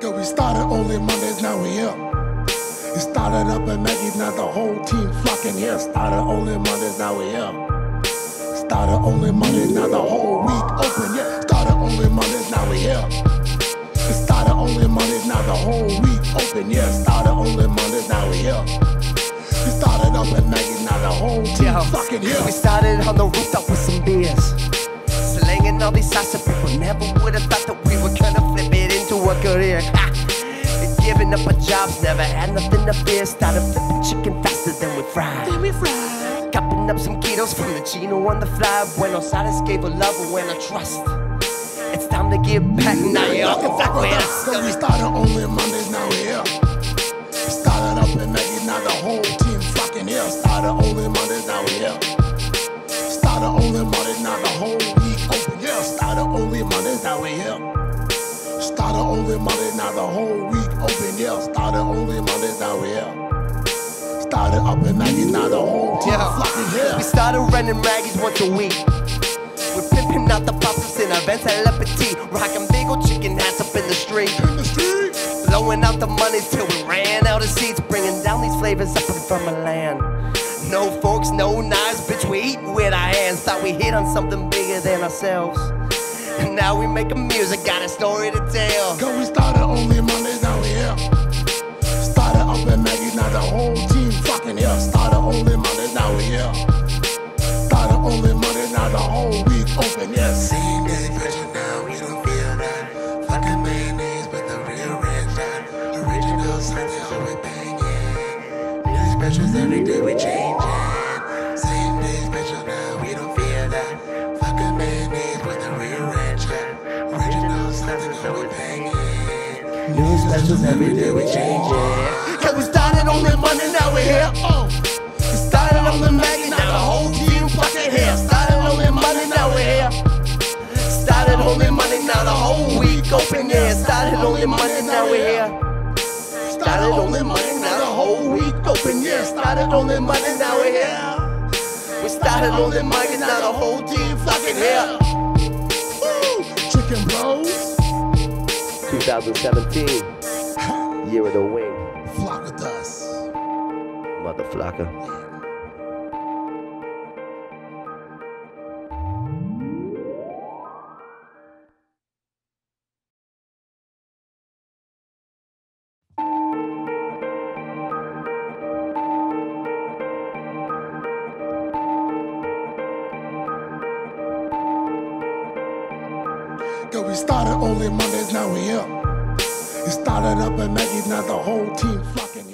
Cause we started only Mondays, now we here. It started up at Maggie's, now the whole team flocking here. Started only Mondays, now we here. Started only Mondays, now the whole week open, yeah. Started only Mondays, now we here. It started only Mondays, now the whole week open, yeah. Started only Mondays, now we here. We started up at Maggie's, now the whole team flocking here. We started on the rooftop with some beers, slinging all these shots that people never would have thought that we were gonna flip it into a career. Giving up our jobs, never had nothing to fear. Started flipping chicken faster than we fried. Copping up some ketos from the Chino on the fly. Buenos Aires gave a love and when I trust. It's time to give back, now y'all can fuck with us. Cause we started only Mondays, now we here. Started up in Maggie, now the whole team fucking here. Started only Mondays, now we here. Started only Mondays, now the whole week open, yeah. Started only Mondays, now we here. Started only Mondays, now the whole week open, yeah. Started only Mondays, now we here. Started up in Maggie's, now the whole team flocking here. We started renting Maggie's once a week. We're pimping out the poppers in our Vents at Le Petit, rocking big old chicken hats up in the street. Blowing out the monies till we ran out of seats, bringing down these flavors up from Milan. No forks, no knives, bitch, we eating with our hands. Thought we hit on something bigger than ourselves, and now we making music, got a story to tell. Cause we started only Mondays, now we here. Started up in Maggie's, now the whole team fucking here. Started only Mondays, now we here. Started only Mondays, now the whole week open, yeah. Same day version, now we don't feel that. Fucking mayonnaise, but the real red shot. Original something always banging. New specials every day we changing. Same day special, now we don't feel that. Fucking mayonnaise, but the real red shot. Original something always banging. New specials every day we changing. Cause we started only Monday, now we're here. We started only Maggie, now the whole team fucking here. Started only Monday, now we're here. Started only Monday, now the whole week open, yeah. Started only Monday, now we're here. Started only Monday, now the whole week open, yeah. Started only Monday, now we're here. We started only Monday, now the whole team fucking here. Woo! Chicken Bros. 2017, year of the wing. Flock with us. Mother flocker. Cause we started only Mondays, now we here. It started up at Maggie's, now the whole team flocking.